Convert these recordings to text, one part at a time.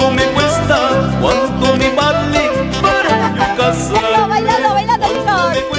¿Cuánto me cuesta? ¿Cuánto me vale para yo casarme? Bailando, chicos.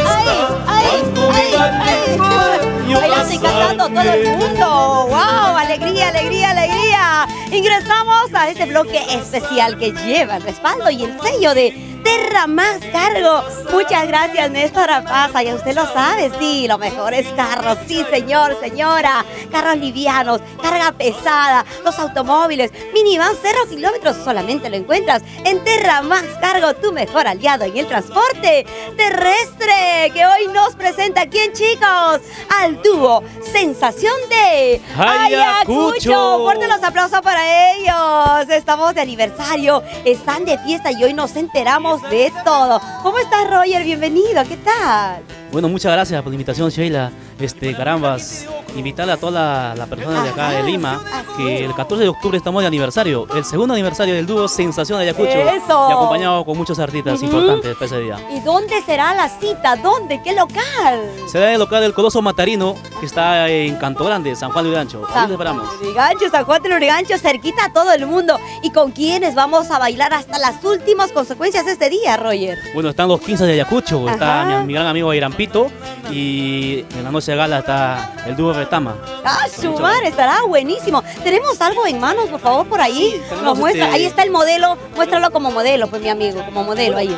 Bailando y cantando todo el mundo. ¡Wow! ¡Alegría, alegría, alegría! Ingresamos a este bloque especial que lleva el respaldo y el sello de Terra Más Cargo. Muchas gracias, Néstor Rapaza. Ya usted lo sabe, sí, los mejores carros. Sí, señor, señora. Carros livianos, carga pesada, los automóviles, minivan 0 kilómetros. Solamente lo encuentras en Terra Más Cargo, tu mejor aliado en el transporte terrestre. Que hoy nos presenta, ¿quién, chicos? Al dúo Sensación de Ayacucho. Fuerte los aplausos para ellos. Estamos de aniversario, están de fiesta y hoy nos enteramos de todo. ¿Cómo estás, Roger? Bienvenido, ¿qué tal? Bueno, muchas gracias por la invitación, Sheila. Carambas, invitarle a toda la persona de acá de Lima que el 14 de octubre estamos de aniversario, el segundo aniversario del dúo Sensación de Ayacucho. ¡Eso! Y acompañado con muchos artistas importantes para ese día. ¿Y dónde será la cita? ¿Dónde? ¿Qué local? Será el local del Coloso Matarino, que está en Canto Grande, San Juan de Urigancho. Ahí les esperamos. San Juan de Urigancho, cerquita a todo el mundo. ¿Y con quiénes vamos a bailar hasta las últimas consecuencias de este día, Roger? Bueno, están los 15 de Ayacucho, está mi gran amigo Irampito, y en la noche de gala está el dúo Retama. ¡Ah, su madre! Estará buenísimo. ¿Tenemos algo en manos, por favor, por ahí? Sí, nos muestra. Ahí está el modelo. Muéstralo como modelo, pues, mi amigo, como modelo ahí.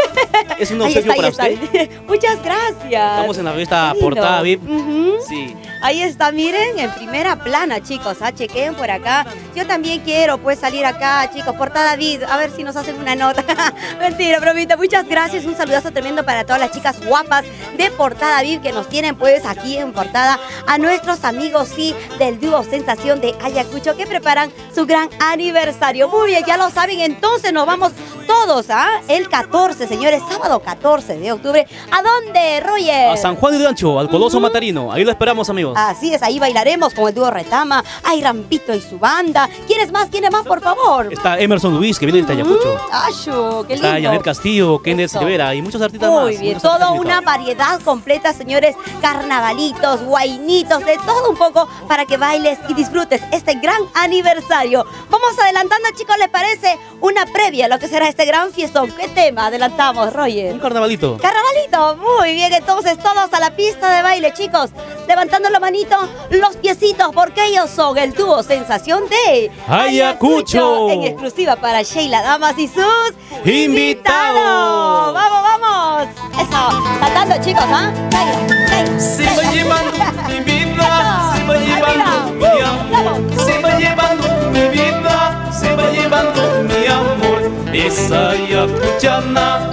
Es un obsequio para usted. Muchas gracias. Estamos en la revista Portada VIP. Sí. Ahí está, miren, en primera plana, chicos. Chequen por acá. Yo también quiero, pues, salir acá, chicos. Portada VIP. A ver si nos hacen una nota. Mentira, bromita. Muchas gracias. Un saludazo tremendo para todas las chicas guapas de Portada VIP que nos tienen, pues, aquí en portada. A nuestros amigos, sí, del dúo Sensación de Ayacucho que preparan su gran aniversario. Muy bien, ya lo saben. Entonces nos vamos todos, el 14, señores, sábado 14 de octubre. ¿A dónde, Roger? A San Juan de Urigancho, al Coloso Matarino. Ahí lo esperamos, amigos. Así es, ahí bailaremos con el dúo Retama, hay Rampito y su banda. ¿Quiénes más? ¿Quiénes más, por favor? Está Emerson Luis, que viene de Ayacucho. ¡Qué lindo! Está Janet Castillo, Kenneth Rivera y muchos artistas más. Muy bien, toda una variedad completa, señores. Carnavalitos, guainitos, de todo un poco para que bailes y disfrutes este gran aniversario. Vamos adelantando, chicos, ¿les parece? Una previa a lo que será este gran fiestón. ¿Qué tema adelantamos, Roger? Un carnavalito. Carnavalito, muy bien, entonces todos a la pista de baile, chicos. Levantando la manito, los piecitos, porque ellos son el dúo Sensación de Ayacucho. En exclusiva para Sheila Damas y sus invitados. ¡Vamos, vamos! Eso, cantando, chicos, Se va llevando mi vida, se va llevando mi amor. Se va llevando mi vida, se va llevando mi amor. Esa ayacuchana.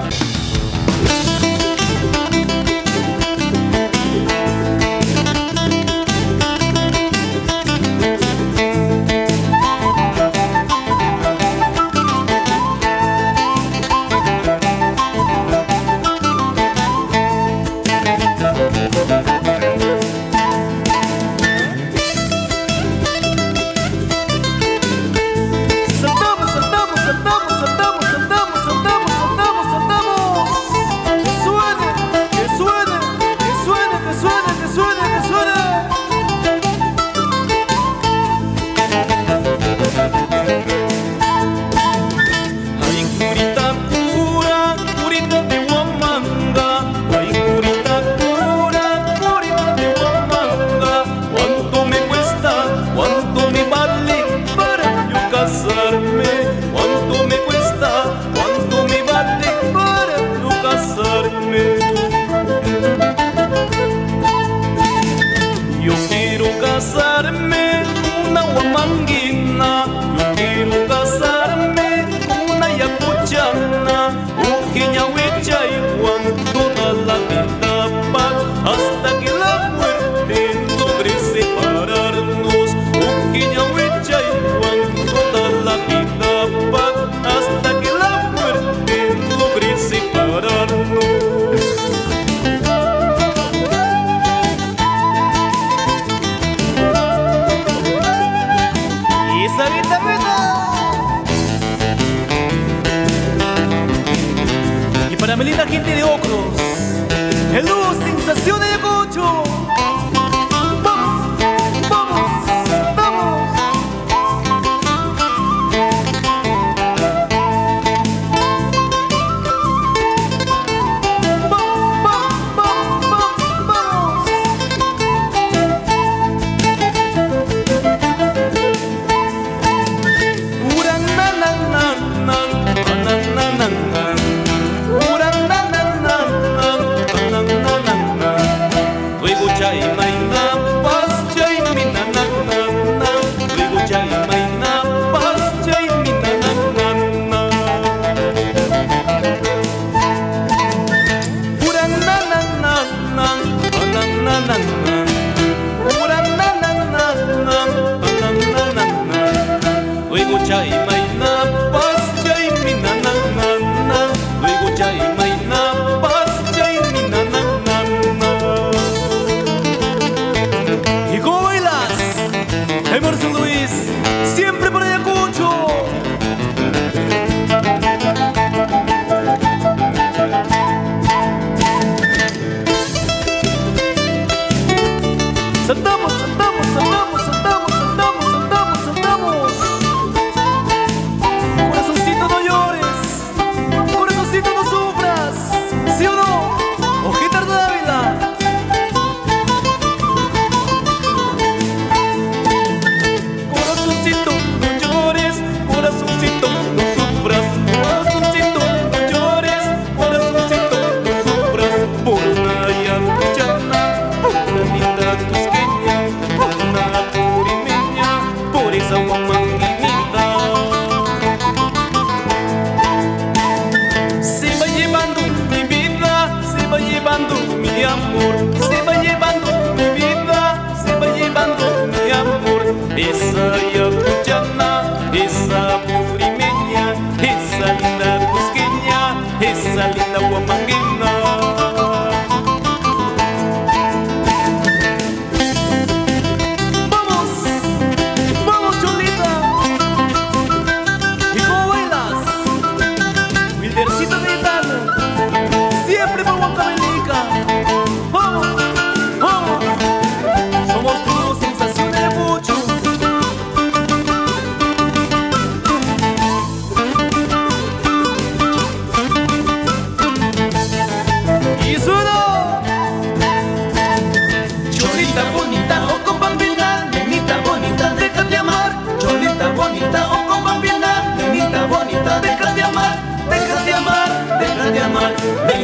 Y para mi linda gente de Ocros, el dúo Sensación de Ayacucho. ¡Vamos! ¡Vamos! ¡Vamos!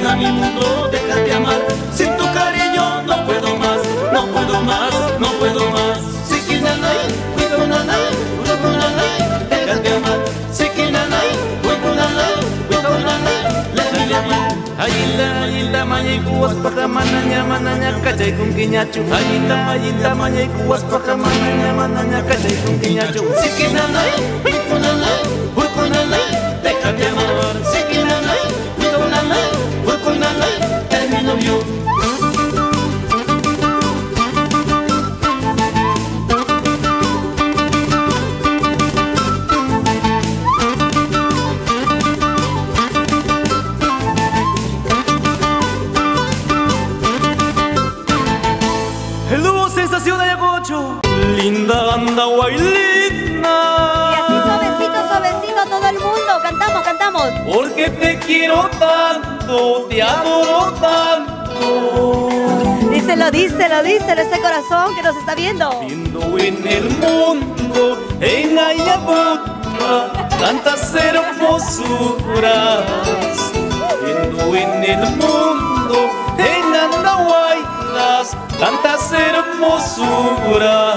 vida, mi mundo, déjate amar. Sin tu cariño no puedo más, no puedo más, no puedo más. Sikinanay, wikunanay, wikunanay, déjate amar. Sikinanay, wikunanay, wikunanay, déjate. Ayinda mañay kuwas paka mananya kachay kung kinyachu. Ayinda mañay kuwas paka mananya kachay kung kinyachu. Sikinanay, wikunanay, wikunanay, déjate amar. Sikinanay, wikunanay, wikunanay, termino yo. Linda anda guaylina. Y así suavecito, suavecito todo el mundo. Cantamos, cantamos. Porque te quiero tanto, te adoro tanto. Díselo, ese corazón que nos está viendo. Viendo en el mundo, en Ayacucho, tantas hermosuras. Viendo en el mundo, en Andahuaylas, tantas hermosuras.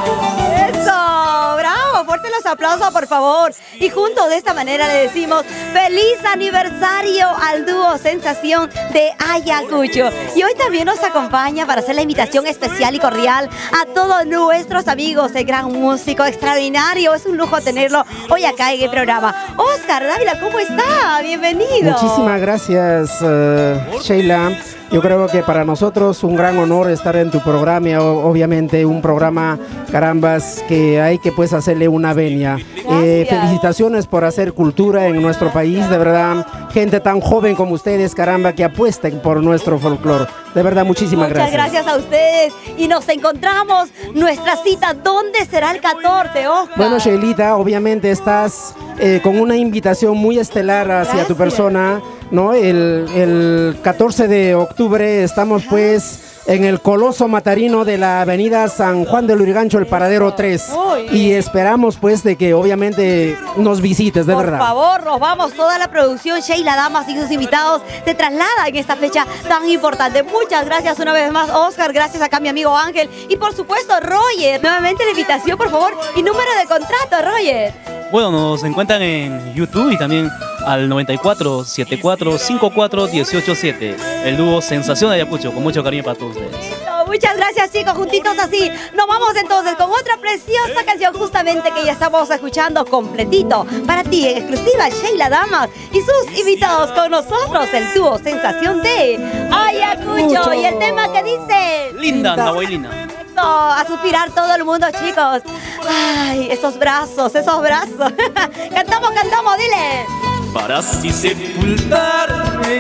¡Eso! ¡Bravo! Fuerte los aplausos, por favor. Y juntos de esta manera le decimos ¡feliz aniversario al dúo Sensación de Ayacucho! Y hoy también nos acompaña para hacer la invitación especial y cordial a todos nuestros amigos, el gran músico extraordinario. Es un lujo tenerlo hoy acá en el programa. Oscar Dávila, ¿cómo está? Bienvenido. Muchísimas gracias, Sheila. Yo creo que para nosotros un gran honor estar en tu programa, obviamente un programa, carambas, que hay que pues hacerle una venia. Felicitaciones por hacer cultura en nuestro país, de verdad, gente tan joven como ustedes, caramba, que apuesten por nuestro folclore. De verdad, muchísimas gracias. Muchas gracias a ustedes y nos encontramos nuestra cita. ¿Dónde será el 14, Oscar? Bueno, Sheilita, obviamente estás con una invitación muy estelar hacia tu persona, ¿no? El 14 de octubre estamos pues en el Coloso Matarino de la avenida San Juan del Lurigancho, el paradero 3. Y esperamos pues de que obviamente nos visites, de verdad. Por favor, nos vamos, toda la producción, Sheila Damas y sus invitados se traslada en esta fecha tan importante. Muchas gracias una vez más, Oscar, gracias acá a mi amigo Ángel y por supuesto Roger. Nuevamente la invitación, por favor, y número de contrato, Roger. Bueno, nos encuentran en YouTube y también al 94 74 54 187. El dúo Sensación de Ayacucho, con mucho cariño para todos ustedes. Muchas gracias, chicos, juntitos así. Nos vamos entonces con otra preciosa canción justamente que ya estamos escuchando completito. Para ti, en exclusiva, Sheila Damas y sus invitados con nosotros, el dúo Sensación de Ayacucho. Y el tema que dice... Linda anda guaylina. A suspirar todo el mundo, chicos. Ay, esos brazos, esos brazos. Cantamos, cantamos, dile. Para así sepultarme,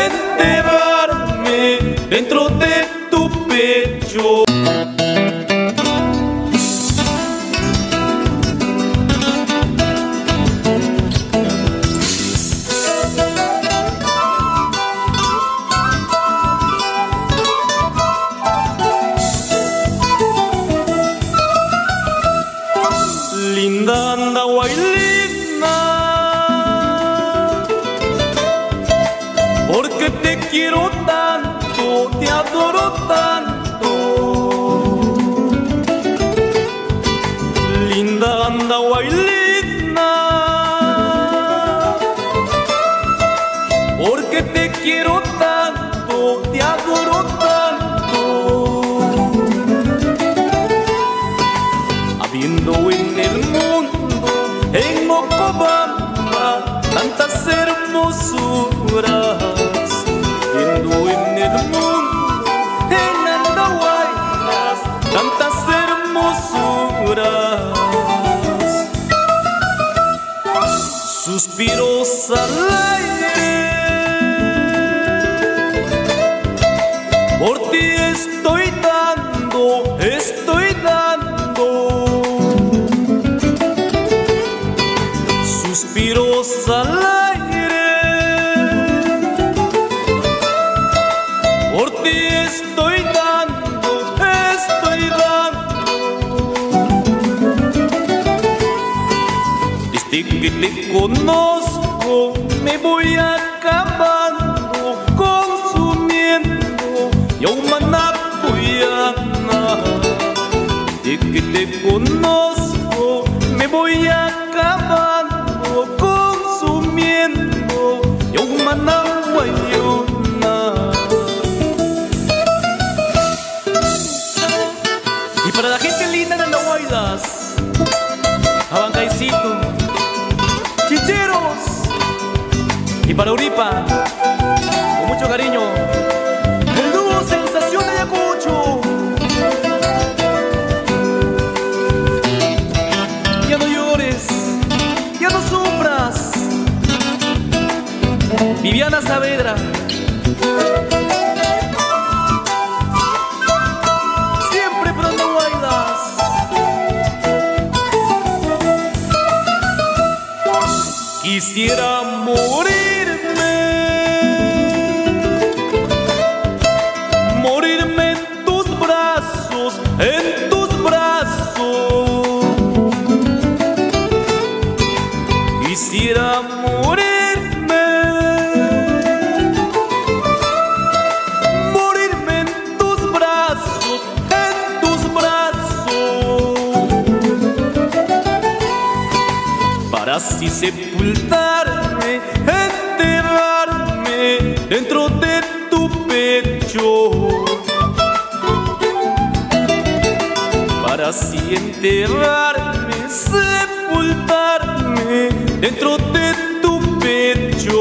enterrarme dentro de tu pecho. Linda anda guaylina, porque te quiero tanto, te adoro tanto. Linda anda guaylina, porque te quiero tanto, te adoro tanto. Habiendo en el mundo, en Mocobamba, tantas hermosuras. Viendo en el mundo, en Andahuaylas, tantas hermosuras. Suspiros al aire, por ti estoy dando, estoy dando. Suspiros al aire, por ti estoy dando, estoy dando. Desde que te conozco me voy acabando con Yaumanapuyana. De que te conozco me voy acabando, consumiendo Yaumanahuayona. Y para la gente linda de Andahuaylas, Abancaicito, Chicheros, y para Uripa, con mucho cariño, el dúo Sensación de Ayacucho. Ya no llores, ya no sufras, Viviana Saavedra. Siempre por Andahuaylas. Quisiera morirme, morirme en tus brazos, en tus brazos. Quisiera morirme, morirme en tus brazos, en tus brazos, para así sepultarme, enterrarme dentro de tu pecho, para así enterrarme, sepultarme dentro de tu pecho.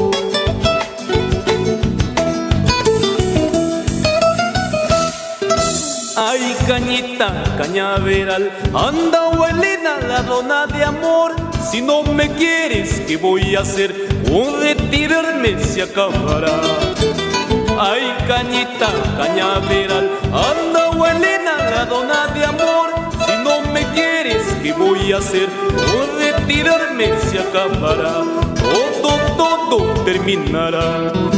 Ay, cañita, cañaveral, Andahuaylina, la dona de amor. Si no me quieres, ¿qué voy a hacer? Con retirarme se acabará. Ay, cañita, cañaveral, Andahuaylina, la dona de amor. Si no me quieres, ¿qué voy a hacer? Con retirarme se acabará. Todo terminará.